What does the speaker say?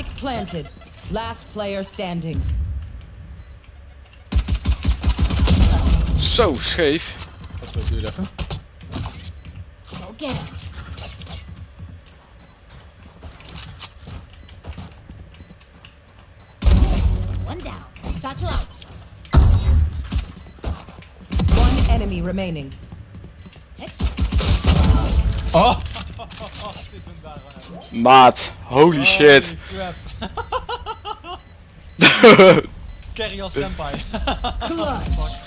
Spike planted. Last player standing. Zo scheef. Dat duurt even. Go get him. One down. Satchel out. One enemy remaining. Oh! Maat, holy shit. Carry als senpai. Clutch.